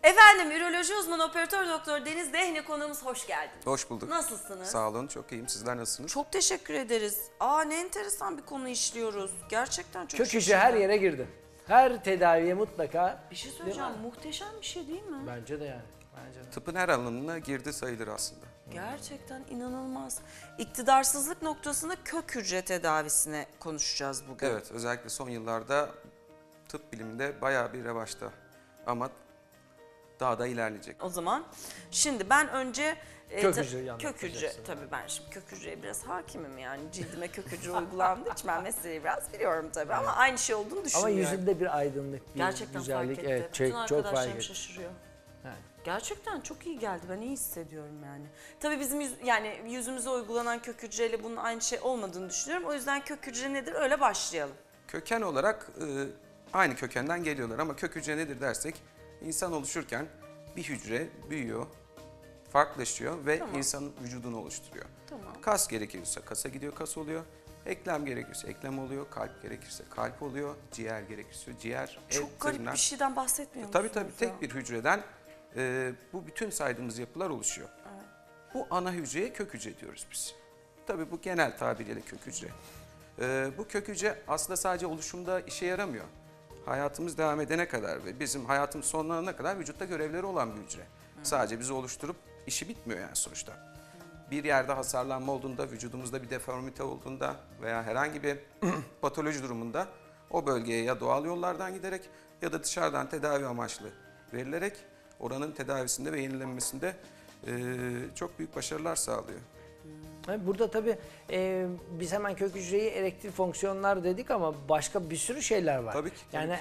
Efendim, üroloji uzmanı operatör doktor Deniz Dehne konuğumuz, hoş geldiniz. Hoş bulduk. Nasılsınız? Sağ olun, çok iyiyim. Sizler nasılsınız? Çok teşekkür ederiz. Ne enteresan bir konu işliyoruz. Gerçekten çok Kök hücre şaşırdım. her yere girdi. Her tedaviye mutlaka. Bir şey söyleyeceğim, muhteşem bir şey değil mi? Bence de yani. Bence de. Tıpın her alanına girdi sayılır aslında. Gerçekten inanılmaz. İktidarsızlık noktasında kök hücre tedavisine konuşacağız bugün. Evet, özellikle son yıllarda tıp biliminde bayağı bir revaçta. Ama daha da ilerleyecek. O zaman şimdi ben önce Kök hücreyi kök hücre anlatacaksın. tabii, ben şimdi kök hücreye biraz hakimim, yani cildime kök hücre uygulandığı için ben meseleyi biraz biliyorum tabii, ama aynı şey olduğunu Ama düşünmüyorum. yüzünde bir aydınlık, bir Gerçekten güzellik. fark etti. Evet, Bütün çok arkadaşlarım fark etti. şaşırıyor. Yani. Gerçekten çok iyi geldi. Ben iyi hissediyorum yani. Tabii bizim yani yüzümüze uygulanan kök hücreyle bunun aynı şey olmadığını düşünüyorum. O yüzden kök hücre nedir? Öyle başlayalım. Köken olarak aynı kökenden geliyorlar ama kök hücre nedir dersek, insan oluşurken bir hücre büyüyor, farklılaşıyor ve insanın vücudunu oluşturuyor. Tamam. Kas gerekiyorsa kasa gidiyor, kas oluyor. Eklem gerekiyorsa eklem oluyor, kalp gerekirse kalp oluyor, ciğer gerekiyorsa ciğer. Çok garip tırnak. bir şeyden bahsetmiyor Tabii musunuz tabii, ya? tek bir hücreden bu bütün saydığımız yapılar oluşuyor. Evet. Bu ana hücreye kök hücre diyoruz biz. Tabii bu genel tabiriyle kök hücre. Bu kök hücre aslında sadece oluşumda işe yaramıyor. Hayatımız devam edene kadar ve bizim hayatımız sonlanana kadar vücutta görevleri olan bir hücre. Sadece bizi oluşturup işi bitmiyor yani sonuçta. Bir yerde hasarlanma olduğunda, vücudumuzda bir deformite olduğunda veya herhangi bir patoloji durumunda o bölgeye ya doğal yollardan giderek ya da dışarıdan tedavi amaçlı verilerek oranın tedavisinde ve yenilenmesinde çok büyük başarılar sağlıyor. Burada tabii biz hemen kök hücreyi erektil fonksiyonlar dedik ama başka bir sürü şeyler var. Tabii ki, tabii yani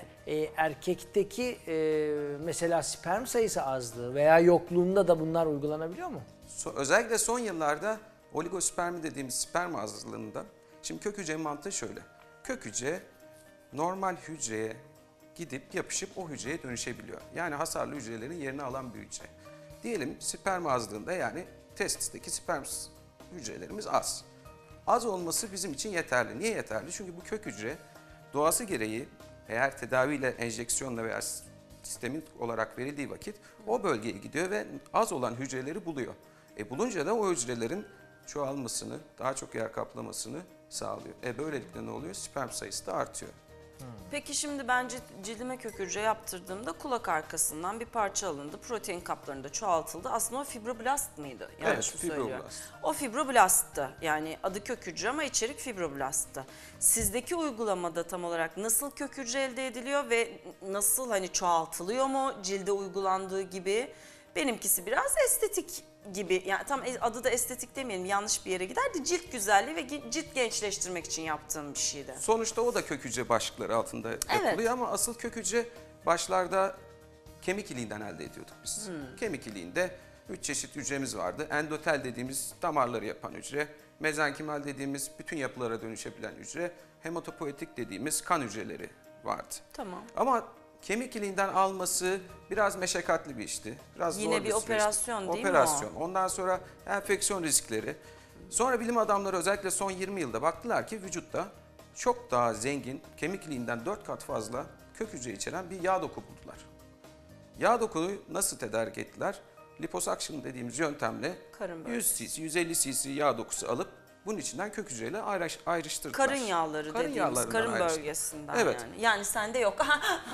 erkekteki mesela sperm sayısı azlığı veya yokluğunda da bunlar uygulanabiliyor mu? Özellikle son yıllarda oligospermi dediğimiz sperm azlığında, şimdi kök hücrenin mantığı şöyle. Kök hücre normal hücreye gidip yapışıp o hücreye dönüşebiliyor. Yani hasarlı hücrelerin yerini alan bir hücre. Diyelim sperm azlığında, yani testisteki sperm hücrelerimiz az. Az olması bizim için yeterli. Niye yeterli? Çünkü bu kök hücre doğası gereği eğer tedaviyle, enjeksiyonla veya sistemik olarak verildiği vakit o bölgeye gidiyor ve az olan hücreleri buluyor. Bulunca da o hücrelerin çoğalmasını, daha çok yer kaplamasını sağlıyor. Böylelikle ne oluyor? Sperm sayısı da artıyor. Peki şimdi ben cildime kök hücre yaptırdığımda kulak arkasından bir parça alındı. Protein kaplarında çoğaltıldı. Aslında o fibroblast mıydı? Yanlış Evet, mı söylüyorum? fibroblast. O fibroblasttı. Yani adı kök hücre ama içerik fibroblasttı. Sizdeki uygulamada tam olarak nasıl kök hücre elde ediliyor ve nasıl, hani çoğaltılıyor mu cilde uygulandığı gibi? Benimkisi biraz estetik gibi, yani tam adı da estetik demeyelim, yanlış bir yere giderdi. Cilt güzelliği ve cilt gençleştirmek için yaptığım bir şeydi. Sonuçta o da kök hücre başlıkları altında yapılıyor ama asıl kök hücre başlarda kemik iliğinden elde ediyorduk biz. Kemik iliğinde 3 çeşit hücremiz vardı. Endotel dediğimiz damarları yapan hücre, mezenkimal dediğimiz bütün yapılara dönüşebilen hücre, hematopoietik dediğimiz kan hücreleri vardı. Tamam. Ama kemik iliğinden alması biraz meşakkatli bir işti. Biraz Yine zor bir süreçti. operasyon değil mi Operasyon. Ondan sonra enfeksiyon riskleri. Sonra bilim adamları özellikle son 20 yılda baktılar ki vücutta çok daha zengin, kemik iliğinden 4 kat fazla kök hücre içeren bir yağ doku buldular. Yağ dokuyu nasıl tedarik ettiler? Liposuction dediğimiz yöntemle Karın 100 cc, 150 cc yağ dokusu alıp bunun içinden kök hücreyle Karın ayrıştırdılar. yağları dediğimiz yağlarından karın ayrıştı. bölgesinden Evet. yani. Yani sende yok.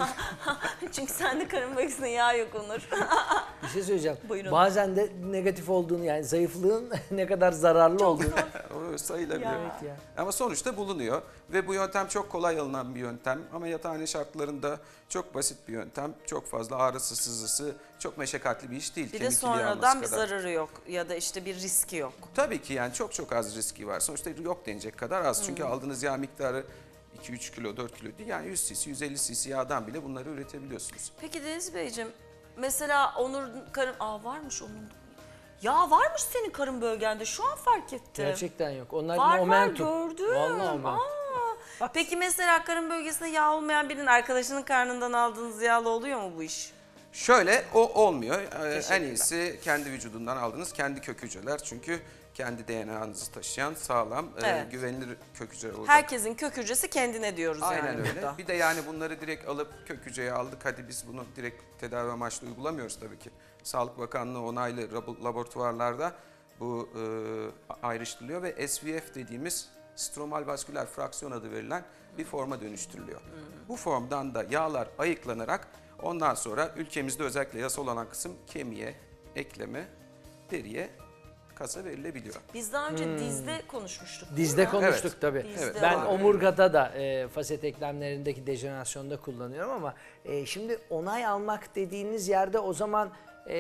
Çünkü sende karın bölgesinde yağ yok, Onur. Bir şey söyleyeceğim. Buyurun. Bazen de negatif olduğunu, yani zayıflığın ne kadar zararlı olduğunu. O sayılabiliyor. Evet ya. Ama sonuçta bulunuyor ve bu yöntem çok kolay alınan bir yöntem. Ameliyathane şartlarında çok basit bir yöntem. Çok fazla ağrısı, sızısı, çok meşakkatli bir iş değil. Bir de Kemik iliği sonradan alması bir kadar. zararı yok ya da işte bir riski yok. Tabii ki yani çok az riski var. Sonuçta yok denecek kadar az. Çünkü aldığınız yağ miktarı 2-3 kilo, 4 kilo değil. Yani 100 cc, 150 cc yağdan bile bunları üretebiliyorsunuz. Peki Deniz Beyciğim, mesela Onur'un karın... varmış onun. Ya varmış senin karın bölgende, şu an fark ettim. Gerçekten yok. Onlar Var momentum. gördüm. Vallahi momentum. Peki mesela karın bölgesinde yağ olmayan birinin arkadaşının karnından aldığınız yağlı oluyor mu bu iş? Şöyle o olmuyor. En Teşekkürler. iyisi kendi vücudundan aldığınız kendi kök hücreler. Çünkü kendi DNA'nızı taşıyan sağlam, Evet. güvenilir kök hücreler olacak. Herkesin kök hücresi kendine diyoruz Aynen yani öyle. burada. Bir de yani bunları direkt alıp kök hücreye aldık. Hadi biz bunu direkt tedavi amaçlı uygulamıyoruz tabii ki. Sağlık Bakanlığı onaylı laboratuvarlarda bu ayrıştırılıyor ve SVF dediğimiz stromal vasküler fraksiyon adı verilen bir forma dönüştürülüyor. Bu formdan da yağlar ayıklanarak ondan sonra ülkemizde özellikle yasal olan kısım kemiğe, ekleme, deriye, kasa verilebiliyor. Biz daha önce dizde konuşmuştuk. değil Dizde mi? konuştuk Evet. tabii. Dizde Ben var. omurgada da faset eklemlerindeki dejenerasyonda kullanıyorum ama şimdi onay almak dediğiniz yerde o zaman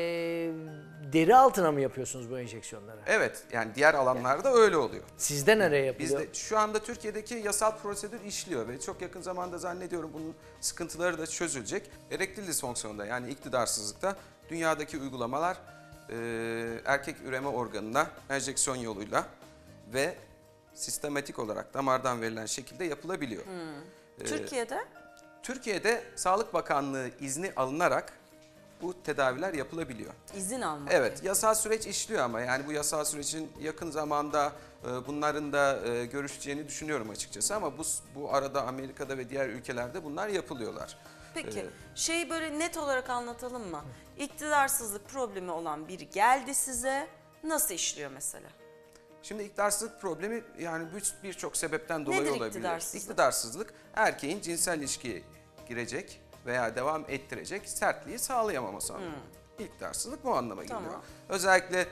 deri altına mı yapıyorsunuz bu enjeksiyonları? Evet, yani diğer alanlarda öyle oluyor. Sizde nereye yapılıyor? Bizde şu anda Türkiye'deki yasal prosedür işliyor ve çok yakın zamanda zannediyorum bunun sıkıntıları da çözülecek. Erektil disfonksiyonda yani iktidarsızlıkta dünyadaki uygulamalar erkek üreme organına enjeksiyon yoluyla ve sistematik olarak damardan verilen şekilde yapılabiliyor. Türkiye'de Türkiye'de Sağlık Bakanlığı izni alınarak bu tedaviler yapılabiliyor. izin almak. Evet, yasal süreç işliyor ama yani bu yasal sürecin yakın zamanda bunların da görüşeceğini düşünüyorum açıkçası ama bu arada Amerika'da ve diğer ülkelerde bunlar yapılıyorlar. Peki şeyi böyle net olarak anlatalım mı? İktidarsızlık problemi olan biri geldi size, nasıl işliyor mesela? Şimdi iktidarsızlık problemi yani birçok sebepten dolayı Nedir olabilir. iktidarsızlık? İktidarsızlık erkeğin cinsel ilişkiye girecek veya devam ettirecek sertliği sağlayamaması anlamı. İktidarsızlık bu anlama geliyor. Tamam. Özellikle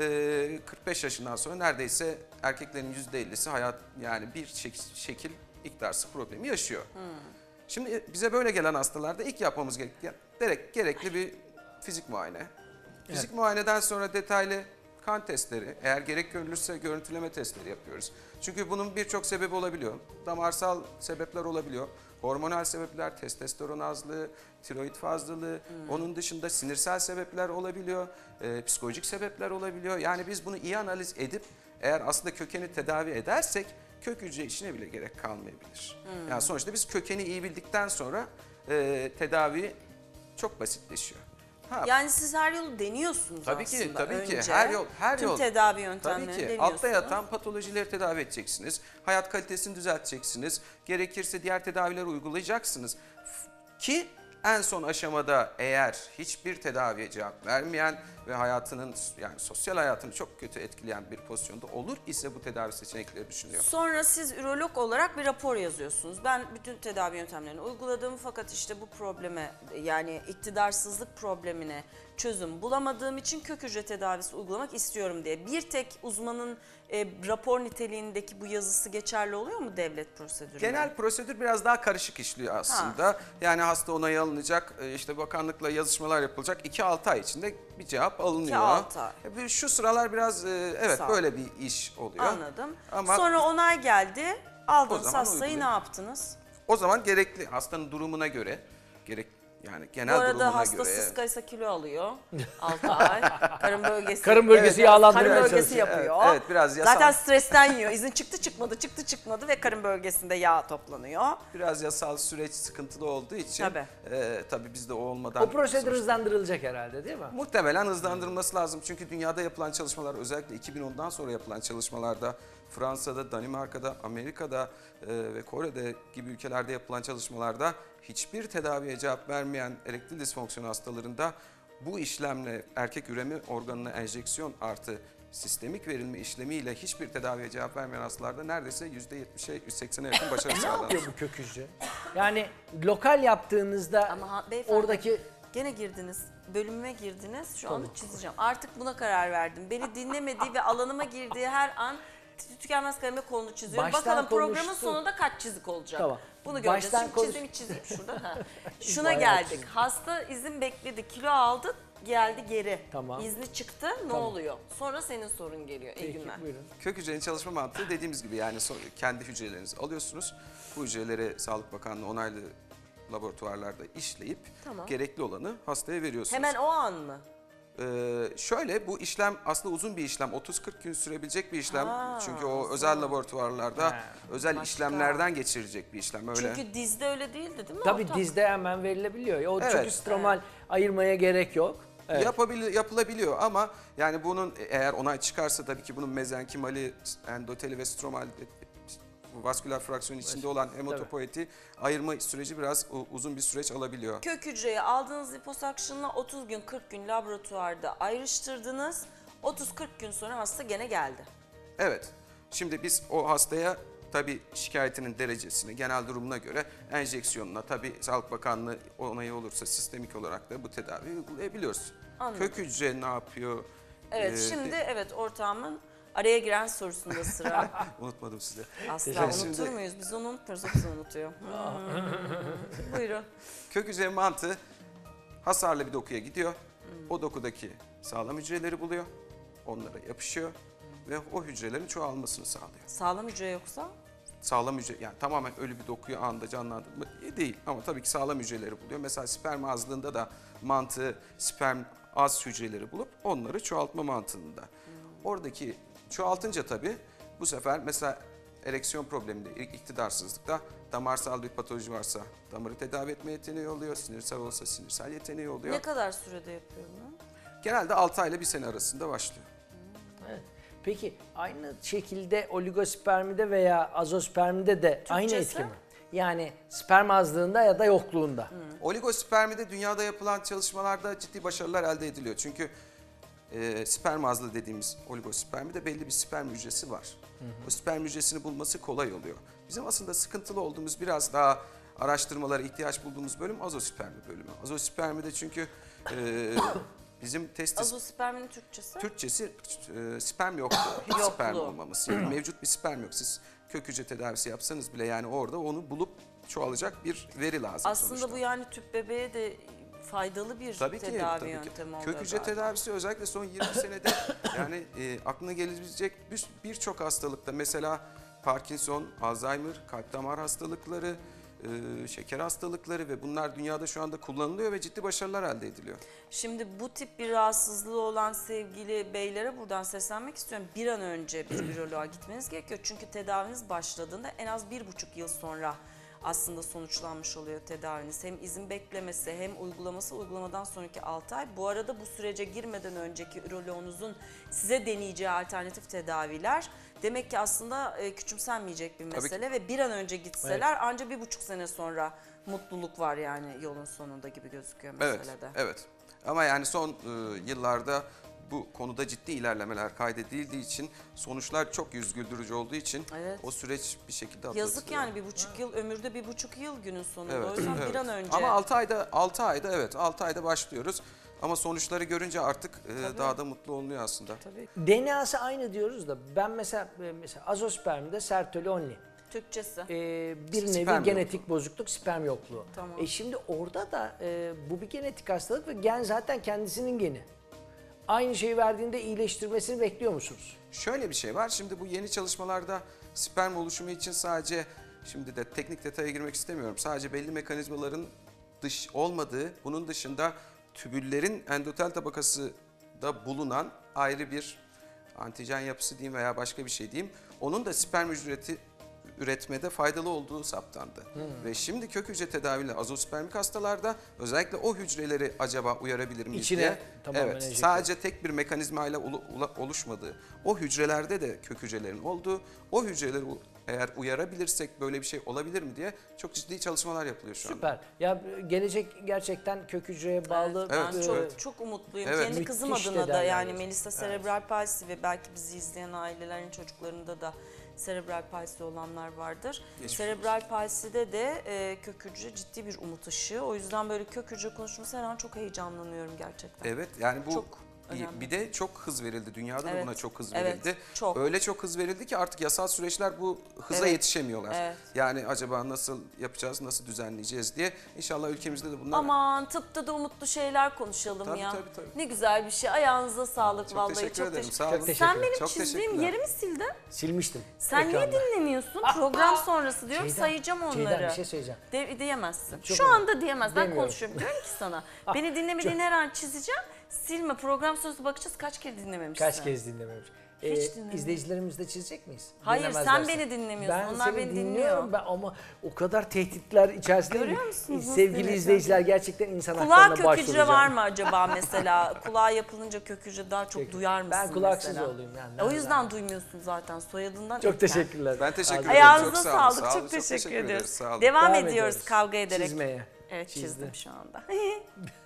45 yaşından sonra neredeyse erkeklerin %50'si hayat yani bir şekil iktidarsızlık problemi yaşıyor. Şimdi bize böyle gelen hastalarda ilk yapmamız gerekli bir fizik muayene. Fizik muayeneden sonra detaylı kan testleri, eğer gerek görülürse görüntüleme testleri yapıyoruz. Çünkü bunun birçok sebebi olabiliyor. Damarsal sebepler olabiliyor. Hormonal sebepler, testosteron azlığı, tiroid fazlalığı, onun dışında sinirsel sebepler olabiliyor, psikolojik sebepler olabiliyor. Yani biz bunu iyi analiz edip eğer aslında kökeni tedavi edersek kök hücre işine bile gerek kalmayabilir. Yani sonuçta biz kökeni iyi bildikten sonra tedavi çok basitleşiyor. Yani siz her yolu deniyorsunuz Tabii ki, aslında tabii ki. önce. Her Tüm yol. tedavi yöntemlerini Tabii ki. deniyorsunuz. Altta yatan patolojileri tedavi edeceksiniz. Hayat kalitesini düzelteceksiniz. Gerekirse diğer tedaviler uygulayacaksınız. Ki en son aşamada eğer hiçbir tedaviye cevap vermeyen ve hayatının yani sosyal hayatını çok kötü etkileyen bir pozisyonda olur ise bu tedavi seçenekleri düşünüyor. Sonra siz ürolog olarak bir rapor yazıyorsunuz. Ben bütün tedavi yöntemlerini uyguladım fakat işte bu probleme yani iktidarsızlık problemine çözüm bulamadığım için kök hücre tedavisi uygulamak istiyorum diye. Bir tek uzmanın rapor niteliğindeki bu yazısı geçerli oluyor mu devlet prosedüründe? Genel prosedür biraz daha karışık işliyor aslında. Yani hasta onayı alınacak, işte bakanlıkla yazışmalar yapılacak. 2-6 ay içinde bir cevap alınıyor. 2-6 ay. Şu sıralar biraz evet Sağ ol. böyle bir iş oluyor. Anladım. Ama Sonra onay geldi. O Aldığınız zaman hastayı uygulayın. ne yaptınız? o zaman gerekli hastanın durumuna göre yani Bu genel arada durumuna hasta göre sıskaysa kilo alıyor 6 ay. Karın bölgesi. Karın bölgesi Evet, yağlandırmaya Karın bölgesi çalışıyor. yapıyor. Evet, biraz yasal. Zaten stresten yiyor. İzin çıktı çıkmadı ve karın bölgesinde yağ toplanıyor. biraz yasal süreç sıkıntılı olduğu için Tabii. Tabii bizde o olmadan O prosedür hızlandırılacak herhalde değil mi? muhtemelen hızlandırılması lazım. Çünkü dünyada yapılan çalışmalar özellikle 2010'dan sonra yapılan çalışmalarda Fransa'da, Danimarka'da, Amerika'da ve Kore'de gibi ülkelerde yapılan çalışmalarda hiçbir tedaviye cevap vermeyen erektil disfonksiyon hastalarında bu işlemle erkek üreme organına enjeksiyon artı sistemik verilme işlemiyle hiçbir tedaviye cevap vermeyen hastalarda neredeyse %70'e %80'e yakın başarı Ne sağlanır. yapıyor bu kök hücre? Yani lokal yaptığınızda Ama beyefendi oradaki gene girdiniz. Bölümüme girdiniz. Şu anda çizeceğim. Artık buna karar verdim. Beni dinlemediği ve alanıma girdiği her an tükenmez kaleme kolunu çiziyorum. Baştan Bakalım programın konuştuk. sonunda kaç çizik olacak. Tamam. Bunu göreceğiz. Baştan Şimdi konuş- çizeyim şurada. Ha. Şuna Bayağı geldik. çizik. Hasta izin bekledi. Kilo aldı. Geldi geri. Tamam. İzni çıktı. Ne oluyor? Sonra senin sorun geliyor. İyi Peki, günler. buyurun. Kök hücrenin çalışma mantığı dediğimiz gibi yani kendi hücrelerinizi alıyorsunuz. Bu hücreleri Sağlık Bakanlığı onaylı laboratuvarlarda işleyip Tamam. gerekli olanı hastaya veriyorsunuz. Hemen o an mı? Şöyle bu işlem aslında uzun bir işlem. 30-40 gün sürebilecek bir işlem. Ha, Çünkü o özel laboratuvarlarda Ha, özel başka. işlemlerden geçirecek bir işlem öyle. Çünkü dizde öyle değildi değil mi? tabii ortak? dizde hemen verilebiliyor. O çünkü Evet. stromal ayırmaya gerek yok. Yapılabiliyor ama yani bunun eğer onay çıkarsa tabii ki bunun mezenkimali, endoteli ve stromal vasküler fraksiyon içinde olan hematopoieti ayırma süreci biraz uzun bir süreç alabiliyor. Kök hücreyi aldığınız liposakşınla 30 gün 40 gün laboratuvarda ayrıştırdınız. 30-40 gün sonra hasta gene geldi. Evet. Şimdi biz o hastaya tabii şikayetinin derecesine, genel durumuna göre enjeksiyonuna, tabii Sağlık Bakanlığı onayı olursa sistemik olarak da bu tedaviyi uygulayabiliyoruz. Anladım. Kök hücre ne yapıyor? Evet, şimdi ortağımın araya giren sorusunda sıra. Unutmadım size. Asla Şimdi- unutur muyuz? Biz onu unutmuyoruz, hepsi unutuyor. Buyurun. Kök hücre mantığı hasarlı bir dokuya gidiyor. O dokudaki sağlam hücreleri buluyor. Onlara yapışıyor ve o hücrelerin çoğalmasını sağlıyor. Sağlam hücre yoksa? Sağlam hücre, yani tamamen ölü bir dokuyu anında canlandırma değil ama tabii ki sağlam hücreleri buluyor. Mesela sperm azlığında da mantığı sperm az hücreleri bulup onları çoğaltma mantığında. Oradaki çoğaltınca tabii bu sefer mesela ereksiyon probleminde, iktidarsızlıkta damarsal bir patoloji varsa damarı tedavi etme yeteneği oluyor, sinirsel olsa sinirsel yeteneği oluyor. Ne kadar sürede yapıyor bunu? Genelde 6 ile 1 sene arasında başlıyor. Evet. Peki aynı şekilde oligospermide veya azospermide de aynı etki mi? Yani sperm azlığında ya da yokluğunda. Oligospermide dünyada yapılan çalışmalarda ciddi başarılar elde ediliyor. Çünkü sperm azlığı dediğimiz oligospermide belli bir sperm hücresi var. O sperm hücresini bulması kolay oluyor. Bizim aslında sıkıntılı olduğumuz, biraz daha araştırmalara ihtiyaç bulduğumuz bölüm azospermi bölümü. Azospermide çünkü bizim testis... Azosperminin Türkçesi? Türkçesi sperm yoktu. Hiç Yoklu. sperm olmaması. Yani mevcut bir sperm yok. Siz kök hücre tedavisi yapsanız bile yani orada onu bulup çoğalacak bir veri lazım Aslında sonuçta. bu yani tüp bebeğe de faydalı bir Tabii ki, tedavi tabii ki. yöntemi oluyor Kök hücre galiba. tedavisi özellikle son 20 senede yani aklına gelebilecek birçok hastalıkta, mesela Parkinson, Alzheimer, kalp damar hastalıkları, şeker hastalıkları ve bunlar dünyada şu anda kullanılıyor ve ciddi başarılar elde ediliyor. Şimdi bu tip bir rahatsızlığı olan sevgili beylere buradan seslenmek istiyorum. Bir an önce bir üroloğa gitmeniz gerekiyor. Çünkü tedaviniz başladığında en az 1,5 yıl sonra aslında sonuçlanmış oluyor tedaviniz. Hem izin beklemesi hem uygulamadan sonraki 6 ay. Bu arada bu sürece girmeden önceki üroloğunuzun size deneyeceği alternatif tedaviler demek ki aslında küçümsenmeyecek bir mesele ve bir an önce gitseler ancak 1,5 sene sonra mutluluk var yani yolun sonunda gibi gözüküyor meselede. Evet. Ama yani son yıllarda bu konuda ciddi ilerlemeler kaydedildiği için, sonuçlar çok yüz güldürücü olduğu için o süreç bir şekilde atlatılıyor. Yazık yani 1,5 yıl, ömürde 1,5 yıl günün sonunda. O yüzden bir an önce. Ama 6 ayda başlıyoruz. Ama sonuçları görünce artık daha da mutlu olunuyor aslında. Tabii. DNA'sı aynı diyoruz da ben mesela azospermide sertoli Türkçesi. bir Sperm nevi genetik bozukluk, sperm yokluğu. Tamam. Şimdi orada da bu bir genetik hastalık ve gen zaten kendisinin geni. Aynı şeyi verdiğinde iyileştirmesini bekliyor musunuz? Şöyle bir şey var. Şimdi bu yeni çalışmalarda sperm oluşumu için sadece, şimdi de teknik detaya girmek istemiyorum, sadece belli mekanizmaların olmadığı, bunun dışında tübüllerin endotel tabakası da bulunan ayrı bir antijen yapısı diyeyim veya başka bir şey diyeyim, onun da sperm üretmede faydalı olduğu saptandı. Ve şimdi kök hücre tedaviyle azospermik hastalarda özellikle o hücreleri acaba uyarabilir miyiz İçine diye. tamamen Evet, enjekte. sadece tek bir mekanizmayla oluşmadığı, o hücrelerde de kök hücrelerin olduğu, o hücreleri eğer uyarabilirsek böyle bir şey olabilir mi diye çok ciddi çalışmalar yapılıyor şu anda. Süper. Ya gelecek gerçekten kök hücreye bağlı. Ben Evet. çok umutluyum. Evet. Kendi kızım Müthiş adına da tedaviler yani var. Melissa serebral palsi ve belki bizi izleyen ailelerin çocuklarında da serebral palsi olanlar vardır. Geçmiş Serebral palside de kök hücre ciddi bir umut ışığı. O yüzden böyle kök hücre konuşması her an çok heyecanlanıyorum gerçekten. Evet, yani bu Çok önemli. bir de çok hız verildi. Dünyada da Evet, buna çok hız evet, verildi. çok. Öyle çok hız verildi ki artık yasal süreçler bu hıza Evet, yetişemiyorlar. evet. Yani acaba nasıl yapacağız, nasıl düzenleyeceğiz diye. İnşallah ülkemizde de bunlar... Aman tıpta da umutlu şeyler konuşalım Tabii, ya. tabii. Ne güzel bir şey. Ayağınıza sağlık Çok vallahi. teşekkür ederim. Sağ Çok olun. teşekkür Sen ederim. benim Çok çizdiğim teşekkürler. yeri mi sildin? Silmiştim. Sen niye ekranda. dinlemiyorsun? Program sonrası diyorum, Ceyda, sayacağım onları. Ceyda, bir şey söyleyeceğim. Diyemezsin. Çok Şu önemli. anda diyemez. Ben Demiyorum. konuşuyorum. Diyorum ki sana. Beni dinlemediğin her an çizeceğim. Silme. Program sonrası bakacağız kaç kere dinlememişsin. Kaç kez dinlememiş. Hiç dinlemiyorum. izleyicilerimiz de çizecek miyiz? Hayır, sen Denemezlerse. beni dinlemiyorsun, Ben onlar seni beni dinliyorum dinliyor. ama o kadar tehditler içerisinde Görüyor musunuz nasıl sevgili dinleyeceğim? izleyiciler gerçekten insan Kulağa haklarına kök hücre başvuracağım. var mı acaba mesela? Kulağa yapılınca kök hücre daha çok Peki. duyar mısın Ben kulaksız mesela? olayım yani. O yüzden duymuyorsun zaten soyadından. Çok ekler. teşekkürler. Ben teşekkür ederim. Ayağınıza Çok sağ olun, sağlık. sağ olun, Çok teşekkür ederiz, ediyoruz. sağ olun. Devam Devam ediyoruz ediyoruz. kavga ederek. Çizmeye. Evet, Çizdi. çizdim şu anda.